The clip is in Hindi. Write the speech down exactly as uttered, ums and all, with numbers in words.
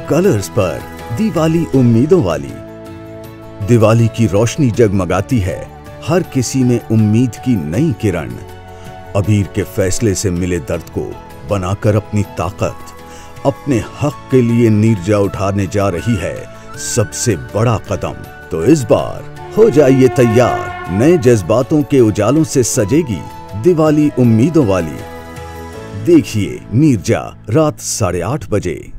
कलर्स पर दिवाली उम्मीदों वाली। दिवाली की रोशनी जगमगाती है, हर किसी में उम्मीद की नई किरण। अबीर के फैसले से मिले दर्द को बनाकर अपनी ताकत, अपने हक के लिए नीरजा उठाने जा रही है सबसे बड़ा कदम। तो इस बार हो जाइए तैयार, नए जज्बातों के उजालों से सजेगी दिवाली उम्मीदों वाली। देखिए नीरजा रात साढ़े आठ बजे।